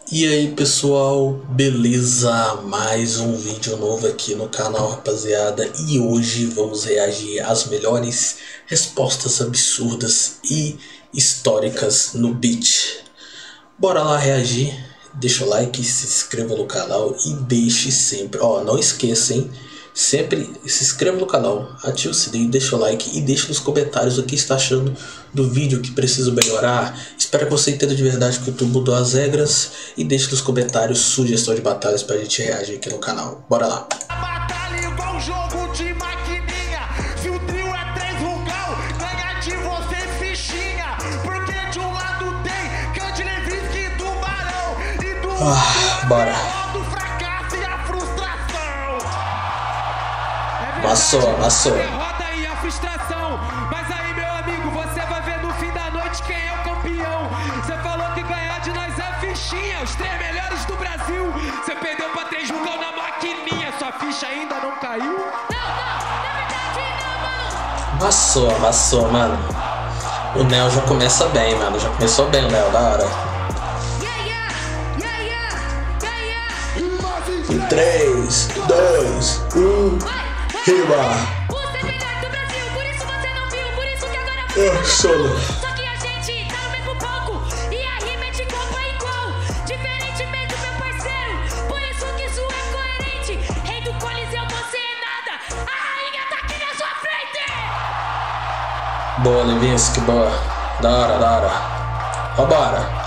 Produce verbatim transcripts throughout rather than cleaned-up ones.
E aí pessoal, beleza? Mais um vídeo novo aqui no canal, rapaziada. E hoje vamos reagir às melhores respostas absurdas e históricas no beat. Bora lá reagir, deixa o like, se inscreva no canal e deixe sempre, ó, não esqueça, hein? Sempre se inscreva no canal, ative o sininho, deixa o like e deixe nos comentários o que está achando do vídeo, que precisa melhorar. Espero que você entenda de verdade que o YouTube mudou as regras e deixe nos comentários sugestão de batalhas pra gente reagir aqui no canal. Bora lá! Batalha igual jogo de maquininha. Se o trio é três vulgão, ganha de você fichinha. Porque de um lado tem Cande Levinsky e Tubarão, e do ah, outro bora. do fracasso e a frustração. Amassou, amassou. Derrota e a frustração. Mas aí, meu amigo, você vai ver no fim da noite quem é o campeão. Você falou que ganhar de nós é fichinha, os três melhores do Brasil. Você perdeu pra três vulgão na maquininha. Sua ficha ainda não caiu? Não, não, na verdade não, mano. Amassou, amassou, mano. O Neo já começa bem, mano. Já começou bem o Neo, da hora. Yeah, yeah, yeah, yeah, yeah, yeah. Em três, dois, um, riba! Você é melhor do Brasil, por isso você não viu, por isso que agora você Ah, sono. Só que a gente tá no mesmo palco e a rima é de igual a igual. Diferentemente, meu parceiro, por isso que isso é coerente. Rei do Coliseu, você é nada, a rainha tá aqui na sua frente. Boa, Levinsky, boa. Da hora, da hora. Vambora.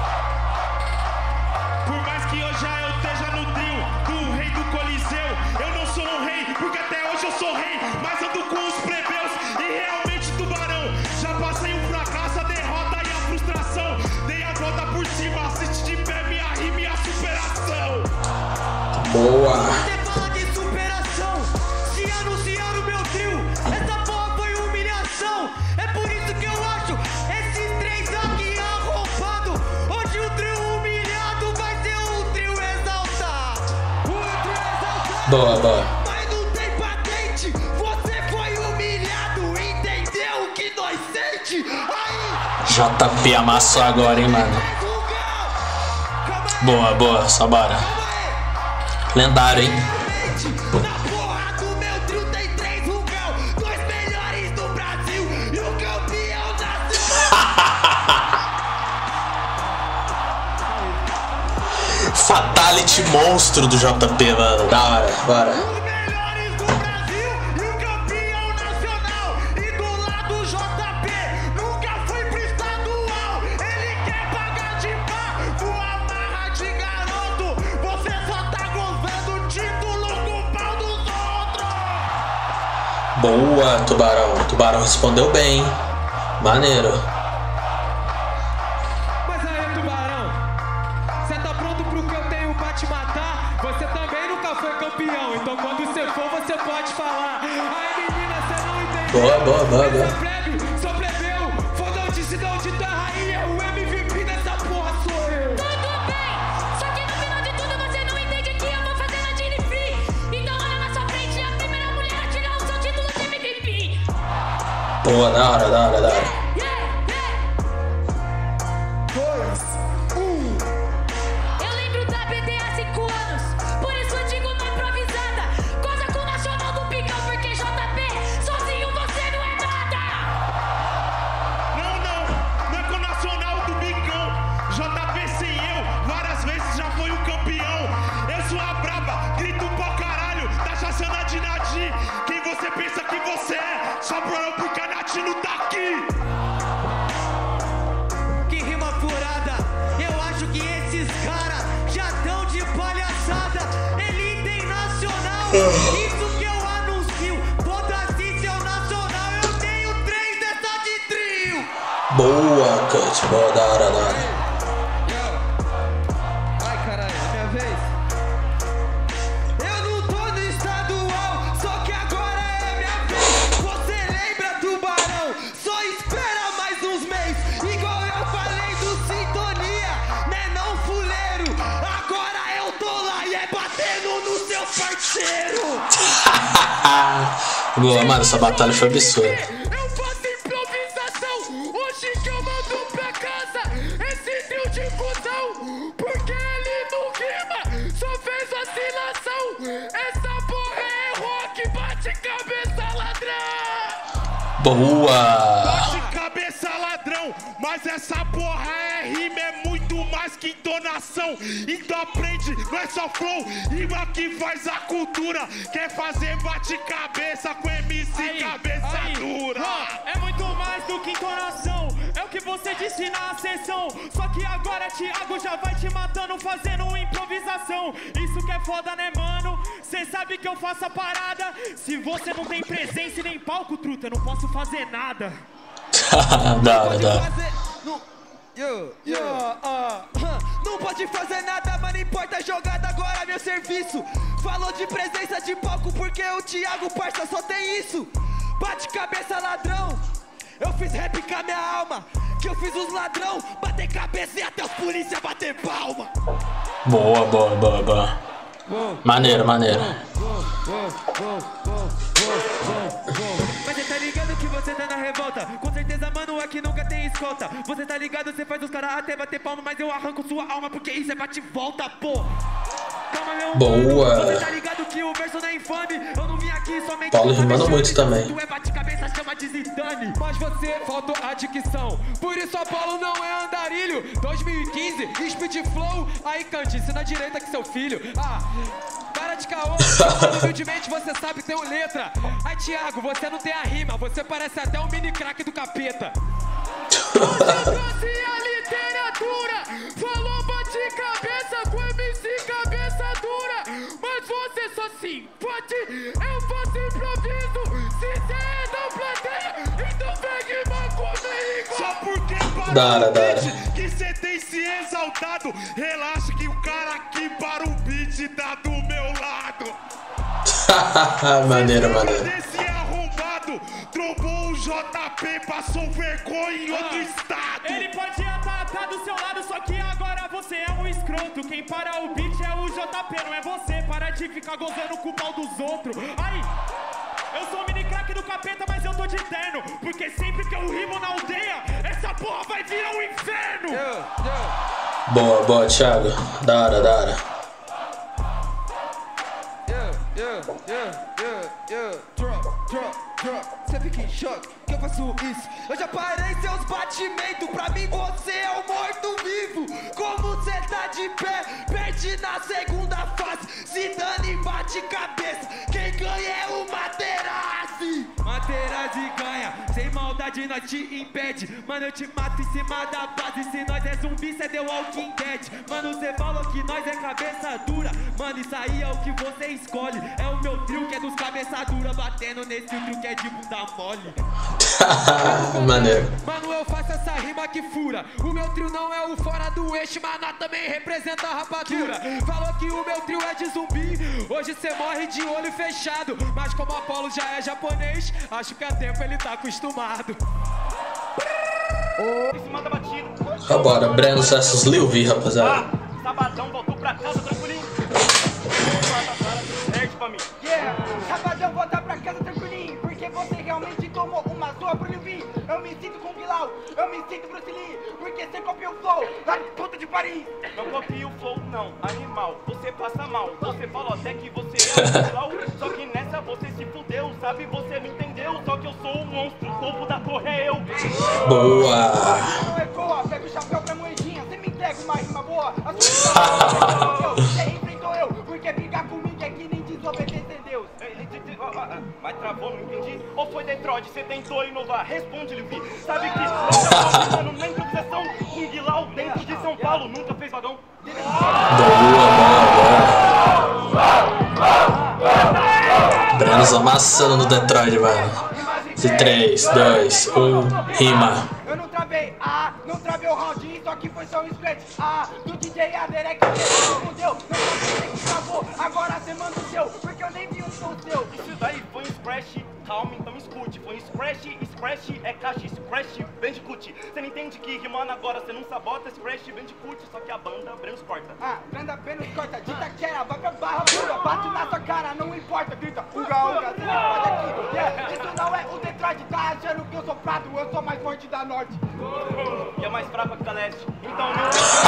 Por mais que eu já eu esteja no trio do rei do Coliseu, eu não sou um rei, porque até hoje eu sou rei, mas ando com os plebeus e realmente Tubarão. Já passei um fracasso, a derrota e a frustração. Dei a volta por cima, assiste de pé minha rima e a superação. Boa. Você fala de superação, se anunciar o meu trio, essa porra foi humilhação. É por isso que eu acho esses três aqui arrombado. Hoje o trio humilhado vai ser um trio exaltado. O trio exaltado. Boa, boa. Mas não tem patente, você foi humilhado. Entendeu o que nós sente? Aí, J P amassou agora, hein, mano. vulgão. Calma aí, Boa, boa, só bora. calma aí. Lendário, hein? Na porra do meu trio tem três vulgão, dois melhores do Brasil e o campeão nacional. Fatality monstro do J P, mano. Da hora, bora. Os melhores do Brasil e o campeão nacional. E do lado o J P nunca foi pro estadual. Ele quer pagar de pá, voa marra de garoto. Você só tá gozando o título com o pau dos outros. Boa, Tubarão. Tubarão respondeu bem, hein? Maneiro. Mas aí, Tubarão, você tá pronto pro que eu tenho pra te matar? Você também nunca foi campeão, então quando você for, você pode falar. Aí, menina, você não entendeu. Boa, boa, boa, boa. Sou plebe, sou plebeu, fodão se não de tua rainha, o M V P dessa porra sou eu. Tudo bem, só que no final de tudo você não entende que eu vou fazer na Gene Free. Então olha na sua frente, a primeira mulher a tirar o seu título de M V P. Boa, da hora, da hora, da hora. Eu lembro da B D há cinco anos, por isso eu digo na improvisada. Goza com o Nacional do Picão, porque J P, sozinho você não é nada. Não, não, não é com o Nacional do Bicão. J P sem eu, várias vezes já foi o campeão. Eu sou a braba, grito pra caralho, tá chaçando de Nadir. Quem você pensa que você é? Só pro porque a Nath não tá aqui. Que rima furada, eu acho que esses caras já tão de palhaçada. Ele tem nacional, isso que eu anuncio. Foda-se seu nacional, eu tenho três dessa de trio. Boa, Cut. Boa, da hora, da hora. Ai, caralho, é minha vez. Eu não tô no estadual, só que agora é minha vez. Você lembra, Tubarão? Só espera mais uns meses. Igual eu falei do Sintonia, né não, fuleiro? Agora eu tô lá e é batendo no seu parceiro. Boa, mano, essa batalha foi absurda. Eu faço improvisação, hoje que eu mando pra casa esse trio de fusão, porque Boa! Bate cabeça ladrão, mas essa porra é rima, é muito mais que entonação. Então aprende, não é só flow, rima que faz a cultura. Quer fazer bate cabeça com M C aí, cabeça aí, dura. Ó, é muito mais do que entonação, é o que você disse na sessão. Só que agora Thiago já vai te matando fazendo improvisação. Isso que é foda, né, mano? Cê sabe que eu faço a parada. Se você não tem presença e nem palco, truta, eu não posso fazer nada. Da hora, da hora. Não, yo, yo, uh, uh, não pode fazer nada, mas não importa a jogada, agora é meu serviço. Falou de presença de palco porque o Thiago, parça, só tem isso. Bate cabeça ladrão, eu fiz rap com a minha alma. Que eu fiz os ladrão bater cabeça e até os polícia bater palma. Boa, boa, boa, boa. Maneiro, maneiro. Mas cê tá ligado que você tá na revolta. Com certeza, mano, aqui nunca tem escolta. Você tá ligado, cê faz os caras até bater palma, mas eu arranco sua alma porque isso é bate e volta, pô. Calma, meu Boa. mano, você tá ligado que o verso não é infame. Eu não vim aqui somente Paulo rimando muito também. Tu é bate cabeça, chama de Zidane. Mas você faltou a dicção, por isso Apolo não é andarilho. dois mil e quinze, Speed Flow. Aí cante, ensina a direita que seu filho. Ah, para de caô, humildemente você sabe ter uma letra. Ai, Thiago, você não tem a rima, você parece até um mini craque do capeta. Você trouxe a literatura, falou bate cabeça com M C cabeça dura. Mas você só se pode, eu faço improviso. Se cê não plateia, então pegue uma comigo. Só porque para Dara, o dara. beat que cê tem se exaltado. Relaxa que o cara aqui para o beat tá do meu lado. Maneiro, maneiro. Desse arrombado, trombou o J P, passou vergonha em outro estado. Ele podia estar tá do seu lado, só que agora você é um escroto. Quem para o beat é o J P, não é você. Para de ficar gozando com o pau dos outros. Aí, eu sou o mini craque do capeta, mas eu tô de terno. Porque sempre que eu rimo na aldeia, essa porra vai virar um inferno. Boa, boa, Thiago. Da hora, da hora. Yeah, yeah, yeah, yeah, drop, drop, drop. Cê fica em choque que eu faço isso. Eu já parei seus batimentos. Pra mim você é o morto-vivo. Como cê tá de pé, perde na segunda fase. Zidane bate cabeça. Quem ganha é o Materazzi. Materazzi ganha, sem maldade nós te impede. Mano, eu te mato em cima da base. Se nós é zumbi, cê deu Walking Dead. Mano, cê falou que nós é cabeça dura. Mano, isso aí é o que você escolhe. É o meu trio que é dos cabeça dura, batendo nesse trio que é de bunda mole. Maneiro. Mano, eu faço essa rima que fura. O meu trio não é o fora do eixo, mas nós também representa a rapadura. Falou que o meu trio é de zumbi, hoje cê morre de olho fechado. Mas como Apolo já é japonês, acho que a tempo ele tá acostumado. Em cima da batida. Vambora, Brenos versus Lil V, rapaziada. Ah, sabadão, voltou pra casa tranquilinho. Perde pra mim. Yeah, sabadão, voltar pra casa tranquilinho. Porque você realmente tomou uma zoa pro Lil V. Eu me sinto com Bilal, eu me sinto Bruce Lee. Porque você copiou o flow lá de puta de Paris. Não copia o flow, não, animal, você passa mal. Você falou até que você é um Bilal, só que nessa você se fudeu, sabe? Você não entendeu, só que eu sou o monstro, o topo da torre é eu. Boa. Não ecoa, pega o chapéu pra moedinha. Você me entrega uma rima boa. A sua você enfrentou eu. Porque brigar comigo é que nem desobedecer Deus. Mas travou, não entendi. Ou foi Detroit, você tentou inovar? Responde, Lil V. Sabe que você tá falando na improvisação? Um Bilal dentro de São Paulo nunca fez vagão. Brenos amassando no Detroit, mano. De três, dois, um, rima. Eu não travei, ah, não travei o round, só que foi só um scratch, ah, do D J Aderek, você não fudeu, não você que travou, agora você manda o seu, porque eu nem vi um som seu. Isso daí foi um scratch, calma, então escute. Foi um scratch, scratch é caixa, scratch, bandicoot. Você não entende que rimando agora, você não sabota, scratch, bandicoot, só que a banda Brenos corta. Ah, Branda Brenos corta, dita que era, vai pra barra pura, bate na sua cara, não importa, grita, uga, uga, você não pode aqui, yeah, isso não é o Detroit, tá achando que eu sou prato, eu sou mais forte da norte. E é mais fraco que da leste, então não...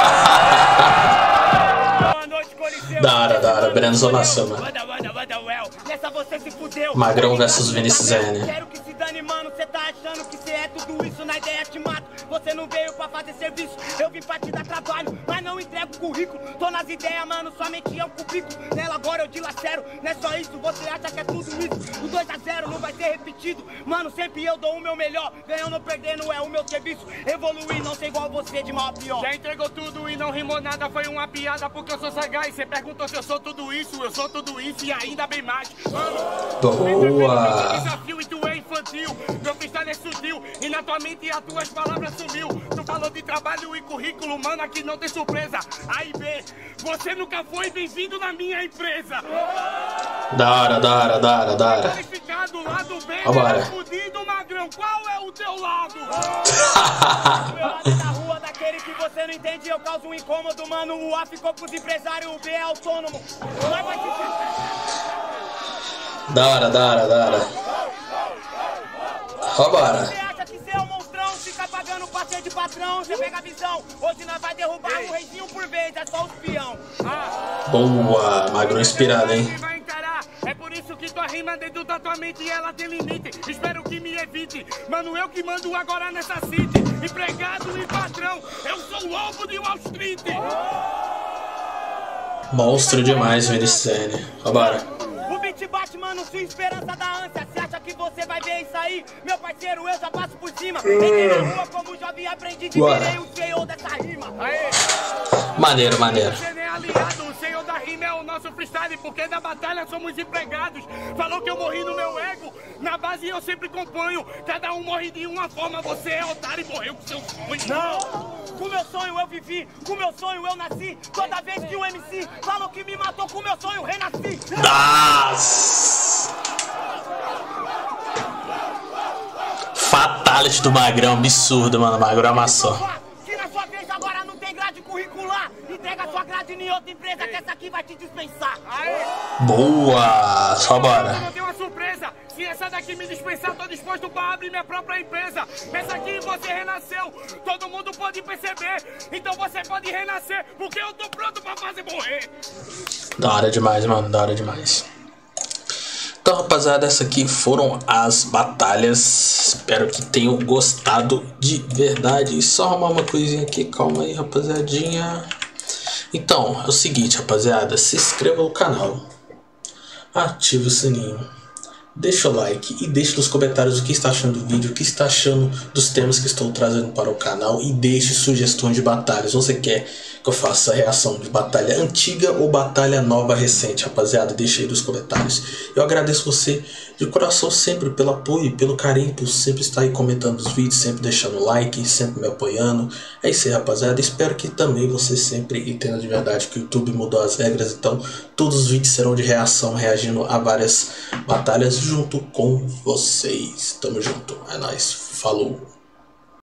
Boa noite, Coliseu. Da hora, da hora, Brenos amassou, mano. Nessa você se fudeu. Magrão versus Vinicius N. Quero que se dane, mano, cê tá achando que cê é tudo isso, na ideia te mato. Você não veio pra fazer serviço, eu vim pra te dar trabalho, mas não entrego currículo. Tô nas ideias, mano, somente é um cubículo. Nela agora eu dilacero, não é só isso, você acha que é tudo isso. O dois a zero não vai ser repetido, mano, sempre eu dou o meu melhor. Ganhando ou perdendo é o meu serviço. Evoluir, não ser igual você, de mal a pior. Já entregou tudo e não rimou nada, foi uma piada porque eu sou sagaz. Você perguntou se eu sou tudo isso, eu sou tudo isso e ainda bem mais. Mano, boa! Desafio e tu é infantil, meu freestyle é sutil e na tua mente as tuas palavras sumiu. Tu falou de trabalho e currículo, mano, aqui não tem surpresa. A e B, você nunca foi bem-vindo na minha empresa. Da hora, da hora, da hora, da hora. Qualificado, lado B, Vambora. fudido, magrão, qual é o teu lado? O meu lado é da rua, daquele que você não entende, eu causo um incômodo, mano. O A ficou pros empresários, o B é autônomo. Nós vai te... Da hora, da hora, da hora. Vambora. Você acha que cê é um monstrão, fica pagando passeio de patrão, você pega a visão. Hoje nós vai derrubar um reizinho por vez, é só os peão. Boa, magrão inspirado, hein? Vai encarar. É por isso que tua rima dentro da tua mente ela tem limite. Espero que me evite. Mano, eu que mando agora nessa city. Empregado e patrão, eu sou o lobo de Wall Street. Monstro demais, Vinicius. Vambora. O beat bate, mano, sua esperança da ânsia. Cê acha que você vai ver isso aí? Meu parceiro, eu já passo por cima. Entrei na rua como jovem aprendiz e virei o senhor dessa rima. Aê! Maneiro, maneiro. Você nem é aliado, o senhor da rima é o nosso freestyle, porque na batalha somos empregados. Falou que eu morri no meu ego, na base eu sempre componho. Cada um morre de uma forma, você é otário e morreu com seu sonho. Não! Com meu sonho eu vivi, com meu sonho eu nasci. Toda vez que o M C falou que me matou, com meu sonho eu renasci. Nossa! Fatality do magrão, absurdo, mano. O magrão amassou. Se na sua vez agora não tem grade curricular, entrega sua grade em outra empresa que essa aqui vai te dispensar. Aê! Boa! Só bora. Eu tenho uma surpresa. Se essa daqui me dispensar, tô disposto pra abrir minha própria empresa. Pensa que você renasceu, todo mundo pode perceber. Então você pode renascer, porque eu tô pronto pra fazer morrer. Da hora demais, mano. Da hora demais. Então, rapaziada, essas aqui foram as batalhas. Espero que tenham gostado de verdade. Só arrumar uma coisinha aqui. Calma aí, rapaziadinha. Então, é o seguinte, rapaziada. Se inscreva no canal. Ative o sininho. Deixa o like e deixe nos comentários o que está achando do vídeo, o que está achando dos temas que estou trazendo para o canal e deixe sugestões de batalhas. Você quer que eu faça a reação de batalha antiga ou batalha nova recente, rapaziada? Deixa aí nos comentários. Eu agradeço você de coração sempre pelo apoio, pelo carinho, por sempre estar aí comentando os vídeos, sempre deixando like, sempre me apoiando. É isso aí, rapaziada. Espero que também você sempre entenda de verdade que o YouTube mudou as regras, então todos os vídeos serão de reação, reagindo a várias batalhas junto com vocês. Tamo junto, é nóis, falou.